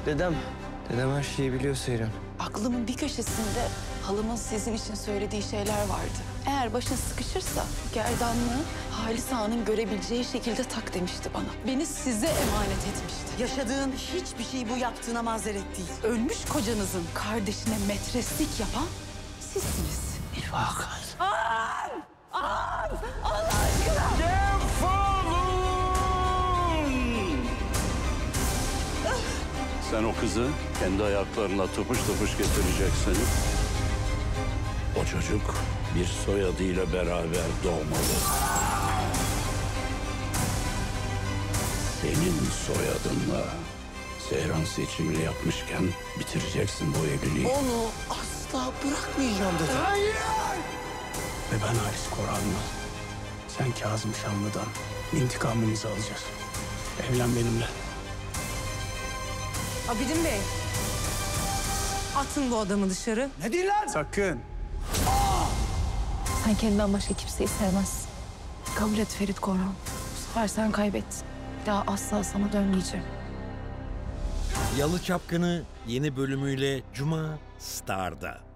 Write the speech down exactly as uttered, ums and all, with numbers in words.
Dedem, dedem her şeyi biliyor Seyran. Aklımın bir köşesinde halamın sizin için söylediği şeyler vardı. Eğer başın sıkışırsa gerdanlığı Halis Ağa'nın görebileceği şekilde tak demişti bana. Beni size emanet etmişti. Yaşadığın hiçbir şey bu yaptığına mazeret değil. Ölmüş kocanızın kardeşine metreslik yapan sizsiniz. İlvakat. Ağam! Ağam! Allah aşkına! Defolun! Sen o kızı kendi ayaklarına tıpış tıpış getireceksin. O çocuk bir soyadıyla beraber doğmalı. Senin soyadınla Seyran seçimini yapmışken bitireceksin bu evliliği. Onu asla bırakmayacağım dedem. Hayır! Ve ben Halis Korhan'la, sen Kazım Şanlı'dan intikamımızı alacağız. Evlen benimle. Abidin Bey. Atın bu adamı dışarı. Ne değil lan? Sakın. Sen kendinden başka kimseyi sevmezsin. Kabul et Ferit Korhan. Bu sefer sen kaybettin. Bir daha asla sana dönmeyeceğim. Yalı Çapkını yeni bölümüyle Cuma Star'da.